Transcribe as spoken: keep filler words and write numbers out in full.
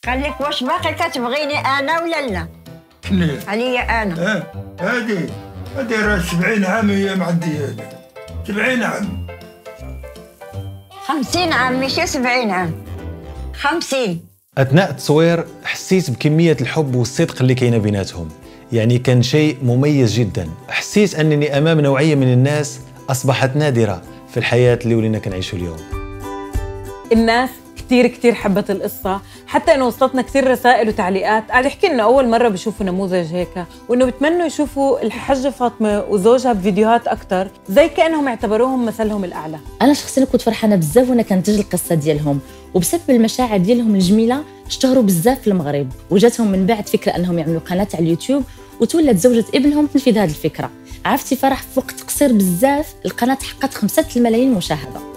قال لك واش باقي كتبغيني انا ولا لا؟ شنو عليا انا. اه هادي هادي راه سبعين عام هي معدي سبعين عام. خمسين عام ماشي سبعين عام، خمسين. أثناء التصوير حسيت بكمية الحب والصدق اللي كاينة بيناتهم، يعني كان شيء مميز جدا. حسيت أنني أمام نوعية من الناس أصبحت نادرة في الحياة اللي ولينا كنعيشوا اليوم. الناس كتير كتير حبت القصة، حتى إنه وصلتنا كتير رسائل وتعليقات قاعد يحكي إنه أول مرة بيشوفوا نموذج هيك، وإنه بتمنوا يشوفوا الحجة فاطمة وزوجها بفيديوهات أكتر، زي كأنهم اعتبروهم مثلهم الأعلى. أنا شخصيا كنت فرحانة بزاف وأنا كنتج القصة ديالهم، وبسبب المشاعر ديالهم الجميلة اشتهروا بزاف في المغرب، وجاتهم من بعد فكرة أنهم يعملوا قناة على اليوتيوب، وتولت زوجة ابنهم تنفذ هذه الفكرة. عرفتي فرح في وقت قصير بزاف القناة حققت خمسة الملايين مشاهدة.